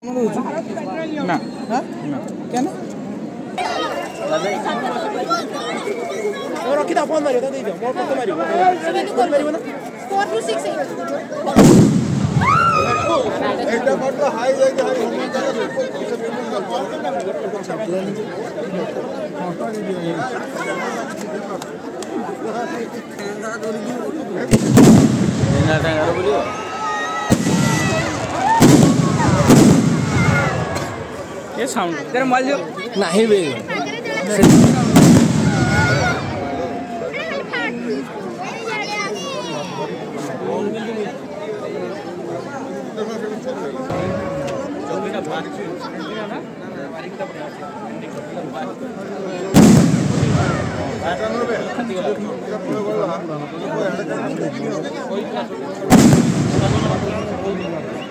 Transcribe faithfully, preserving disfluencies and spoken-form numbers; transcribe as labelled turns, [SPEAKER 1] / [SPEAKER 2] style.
[SPEAKER 1] ना हां क्या ना और रखी दा फोन मारियो ता दे दियो मोर फोन मारियो फोन मारियो ना फोर टू सिक्स एटा मतलब हाई जाके हाई होना चाहिए फोटो दे दियो ना टांगर बोलियो ये साउंड तेरे मोबाइल जो नहीं बे कोई